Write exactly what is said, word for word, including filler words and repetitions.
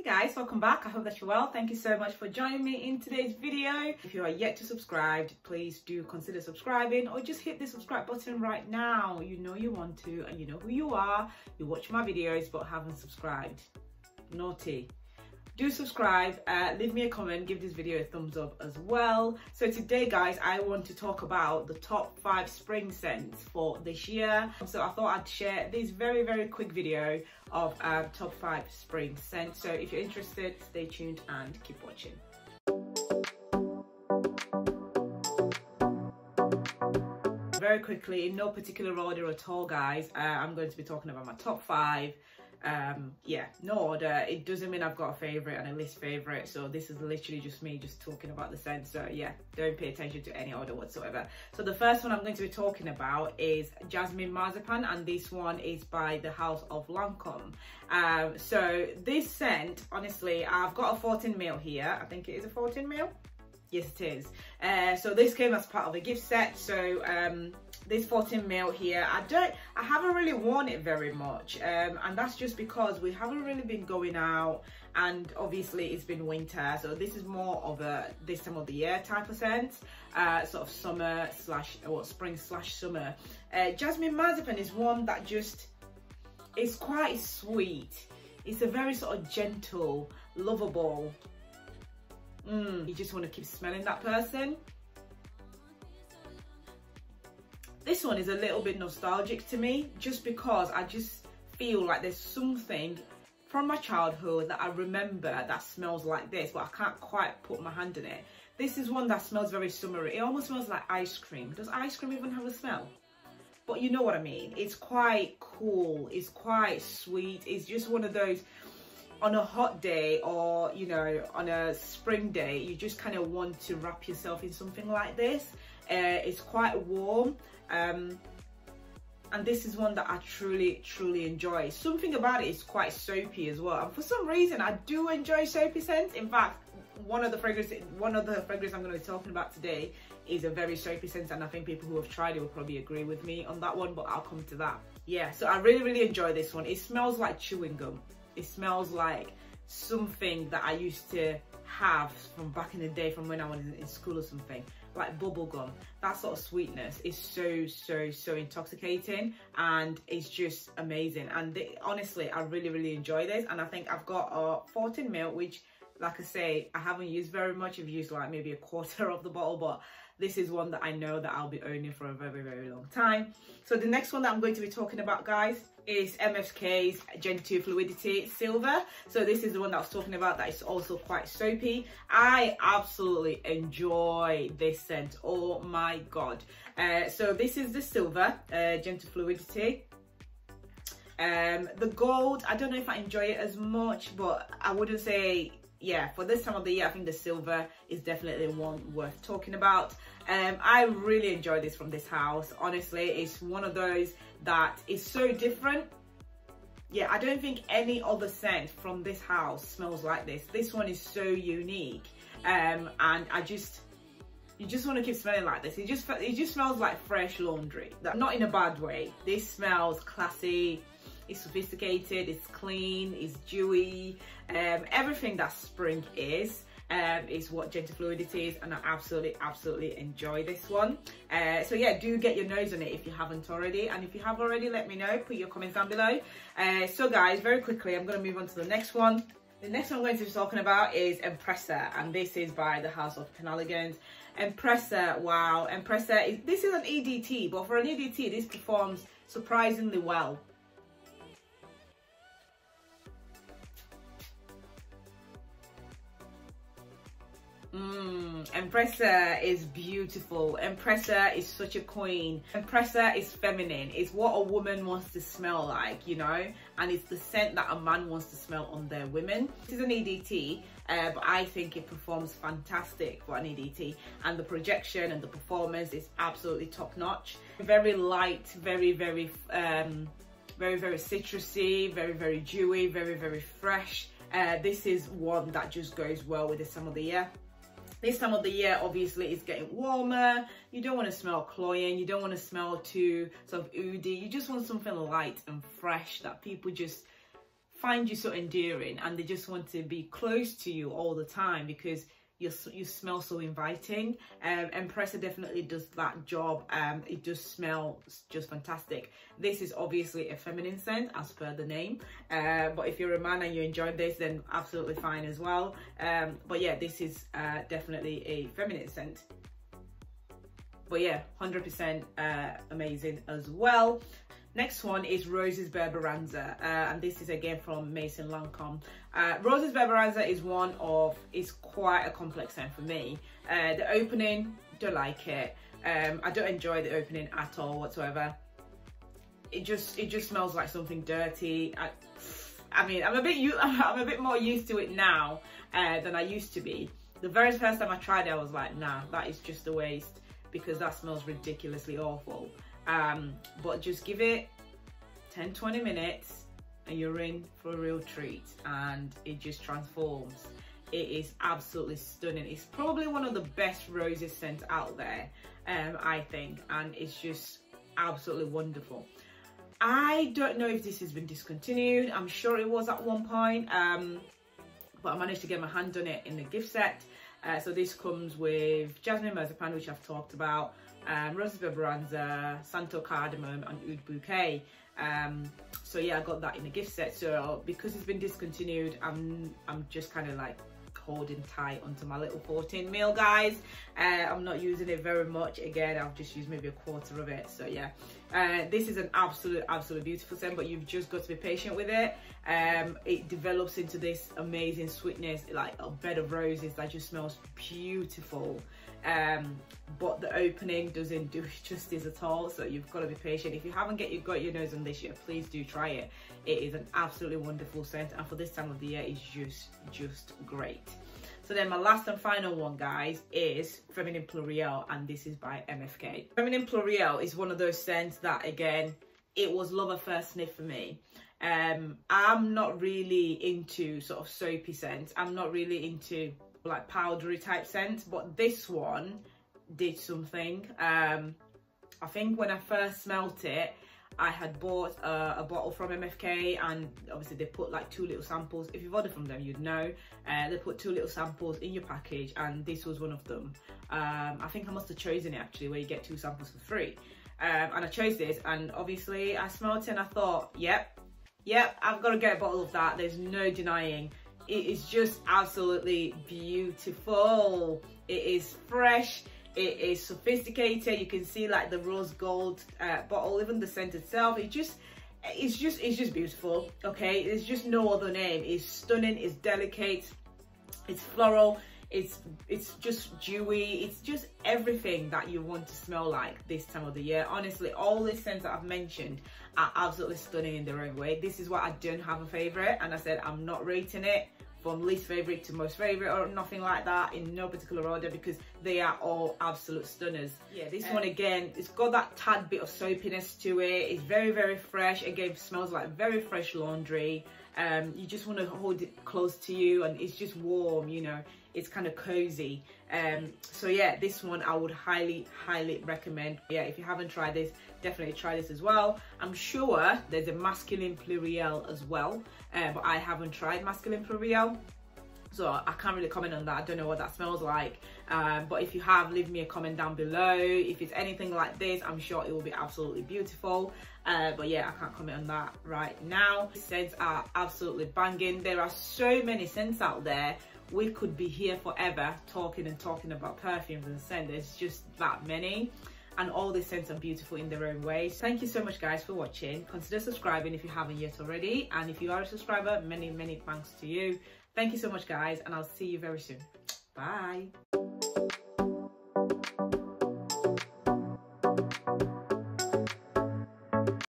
guys, welcome back. I hope that you're well. Thank you so much for joining me in today's video. If you are yet to subscribe, please do consider subscribing or just hit the subscribe button right now. You know you want to and you know who you are. You watch my videos but haven't subscribed. Naughty. Do subscribe, uh, leave me a comment, give this video a thumbs up as well. So today guys, I want to talk about the top five spring scents for this year. So I thought I'd share this very very quick video of uh, top five spring scents. So if you're interested, stay tuned and keep watching. Very quickly, in no particular order at all guys, uh, I'm going to be talking about my top five. Um yeah, no order. It doesn't mean I've got a favorite and a least favorite, so this is literally just me just talking about the scent. So yeah, don't pay attention to any order whatsoever. So the first one I'm going to be talking about is Jasmine Marzipan, and this one is by the House of Lancome. Um so this scent, honestly, I've got a fourteen mil here. I think it is a fourteen mil. Yes, it is. Uh, so this came as part of a gift set. So um, this fourteen mil here, I don't, I haven't really worn it very much, um, and that's just because we haven't really been going out, and obviously it's been winter. So this is more of a this time of the year type of scent, uh, sort of summer slash or spring slash summer. Uh, Jasmine Marzipan is one that just is quite sweet. It's a very sort of gentle, lovable. Mm, you just want to keep smelling that person. This one is a little bit nostalgic to me, just because I just feel like there's something from my childhood that I remember that smells like this, but I can't quite put my hand in it. This is one that smells very summery. It almost smells like ice cream. Does ice cream even have a smell? But you know what I mean. It's quite cool. It's quite sweet. It's just one of those, on a hot day or, you know, on a spring day, you just kind of want to wrap yourself in something like this. Uh, it's quite warm, um, and this is one that I truly, truly enjoy. Something about it is quite soapy as well. And for some reason, I do enjoy soapy scents. In fact, one of the fragrance, one of the fragrance I'm going to be talking about today is a very soapy scent, and I think people who have tried it will probably agree with me on that one, but I'll come to that. Yeah, so I really, really enjoy this one. It smells like chewing gum. It smells like something that I used to have from back in the day, from when I was in school or something, like bubble gum. That sort of sweetness is so, so, so intoxicating, and it's just amazing. And they, honestly, I really, really enjoy this. And I think I've got a fourteen mil, which, like I say, I haven't used very much. I've used like maybe a quarter of the bottle, but this is one that I know that I'll be owning for a very, very long time. So the next one that I'm going to be talking about, guys, is M F K's Gentoo Fluidity Silver. So this is the one that I was talking about that is also quite soapy. I absolutely enjoy this scent. Oh my God. Uh, so this is the silver, uh, Gentoo Fluidity. Um, the gold, I don't know if I enjoy it as much, but I wouldn't say, yeah, for this time of the year, I think the silver is definitely one worth talking about. Um, I really enjoy this from this house. Honestly, it's one of those that is so different. Yeah, I don't think any other scent from this house smells like this. This one is so unique, um, and I just, you just want to keep smelling like this. It just, it just smells like fresh laundry. Not in a bad way. This smells classy. It's sophisticated, it's clean, it's dewy, um, everything that spring is, um, is what Gentoo Fluidity is, and I absolutely, absolutely enjoy this one. Uh, so yeah, do get your nose on it if you haven't already, and if you have already, let me know, put your comments down below. Uh, so guys, very quickly, I'm going to move on to the next one. The next one I'm going to be talking about is Empressa, and this is by the House of Penhaligon's. Empressa, wow, Empressa, is, this is an E D T, but for an E D T, this performs surprisingly well. Mmm, Empressa is beautiful. Empressa is such a queen. Empressa is feminine. It's what a woman wants to smell like, you know, and it's the scent that a man wants to smell on their women. This is an E D T, uh, but I think it performs fantastic for an E D T, and the projection and the performance is absolutely top notch. Very light, very, very, um, very, very citrusy, very, very dewy, very, very fresh. Uh, this is one that just goes well with this time of the year. This time of the year, obviously, it's getting warmer. You don't want to smell cloying. You don't want to smell too sort of oody. You just want something light and fresh that people just find you so endearing, and they just want to be close to you all the time because you you smell so inviting. um Empressa definitely does that job. Um it just smells just fantastic. This is obviously a feminine scent as per the name, uh, but if you're a man and you enjoy this, then absolutely fine as well. Um but yeah, this is uh definitely a feminine scent, but yeah, one hundred percent uh amazing as well. Next one is Roses Berberanza, uh, and this is again from Maison Lancome. Uh, Roses Berberanza is one of, is quite a complex scent for me. Uh, the opening, don't like it. Um, I don't enjoy the opening at all whatsoever. It just, it just smells like something dirty. I, I mean, I'm a bit, I'm a bit more used to it now uh, than I used to be. The very first time I tried it, I was like, nah, that is just a waste because that smells ridiculously awful. Um, but just give it ten to twenty minutes and you're in for a real treat, and it just transforms. It is absolutely stunning. It's probably one of the best roses scents out there, um, I think, and it's just absolutely wonderful. I don't know if this has been discontinued. I'm sure it was at one point, um, but I managed to get my hand on it in the gift set. Uh, so this comes with Jasmine Marzipan, which I've talked about, Um, Roses Berberanza, Santo Cardamom, and Oud Bouquet. Um, so yeah, I got that in a gift set. So because it's been discontinued, I'm I'm just kind of like holding tight onto my little fourteen mil, guys. Uh, I'm not using it very much. Again, I've just used maybe a quarter of it. So yeah, uh, this is an absolute, absolute beautiful scent, but you've just got to be patient with it. Um, it develops into this amazing sweetness, like a bed of roses that just smells beautiful. Um, but the opening doesn't do it justice at all, so you've got to be patient. If you haven't get your, got your nose on this yet, please do try it. It is an absolutely wonderful scent, and for this time of the year, it's just, just great. So then my last and final one, guys, is Feminine Pluriel, and this is by M F K. Feminine Pluriel is one of those scents that, again, it was love at first sniff for me. Um, I'm not really into sort of soapy scents. I'm not really into like powdery type scents, but this one did something. um I think when I first smelt it, I had bought a, a bottle from M F K, and obviously they put like two little samples. If you've ordered from them, you'd know. Uh, they put two little samples in your package, and this was one of them. um I think I must have chosen it actually, where you get two samples for free. Um and I chose this, and obviously I smelt it and I thought, yep yep I've got to get a bottle of that. There's no denying. It is just absolutely beautiful. It is fresh, it is sophisticated. You can see like the rose gold uh, bottle, even the scent itself. It just, it's just, it's just beautiful. Okay, there's just no other name. It's stunning, it's delicate, it's floral, it's it's just dewy. It's just everything that you want to smell like this time of the year. Honestly, all the scents that I've mentioned are absolutely stunning in their own way. This is why I don't have a favorite, and I said I'm not rating it from least favorite to most favorite or nothing like that, in no particular order, because they are all absolute stunners. Yeah, this um, one again, it's got that tad bit of soapiness to it. It's very, very fresh. Again, smells like very fresh laundry. Um, you just want to hold it close to you, and it's just warm, you know, it's kind of cozy. Um, so yeah, this one I would highly, highly recommend. Yeah, if you haven't tried this, definitely try this as well. I'm sure there's a Masculine Pluriel as well, uh, but I haven't tried Masculine Pluriel, so I can't really comment on that. I don't know what that smells like. Um, but if you have, leave me a comment down below. If it's anything like this, I'm sure it will be absolutely beautiful. Uh, but yeah, I can't comment on that right now. Scents are absolutely banging. There are so many scents out there. We could be here forever talking and talking about perfumes and scents. There's just that many, and all the scents are beautiful in their own ways. Thank you so much, guys, for watching. Consider subscribing if you haven't yet already, and if you are a subscriber, many, many thanks to you. Thank you so much, guys, and I'll see you very soon. Bye.